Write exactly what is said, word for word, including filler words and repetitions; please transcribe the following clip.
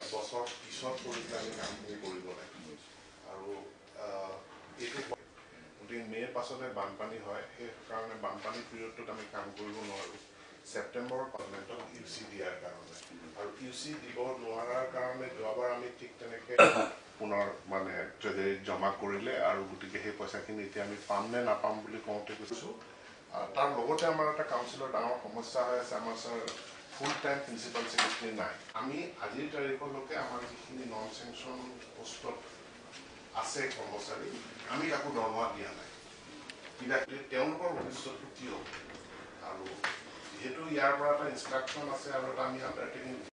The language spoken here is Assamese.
বছৰ পিছত কৰি আমি কামখিনি কৰিব লাগে আৰু এইটো গতিকে মে'ৰ পাছতে বানপানী হয় সেইকাৰণে বানপানী পিৰিয়ডটোত আমি কাম কৰিব নোৱাৰোঁ ছেপ্টেম্বৰৰ পাৰ্লামেণ্টত ইউ চি দিয়াৰ কাৰণে আৰু ইউ চি দিব নোৱাৰাৰ কাৰণে যোৱাবাৰ আমি ঠিক তেনেকৈ পুনৰ মানে ট্ৰেজাৰীত জমা কৰিলে আৰু গতিকে সেই পইচাখিনি এতিয়া আমি পাম নে নাপাম বুলি কওঁতে কৈছোঁ তাৰ লগতে আমাৰ এটা কাউন্সিলৰ ডাঙৰ সমস্যা হৈ আছে আমাৰ sir full time principal secretary নাই আমি আজিৰ তাৰিখলৈকে আমাৰ যিখিনি নন চেংচন পোষ্টত আছে কৰ্মচাৰী আমি কাকো দৰমহা দিয়া নাই কিবা তেওঁলোকৰ ভৱিষ্যতটো কি হ'ব আৰু যিহেতু ইয়াৰ পৰা এটা ইনষ্ট্ৰাকশ্যন আছে আৰু এটা আমি আণ্ডাৰটেকিং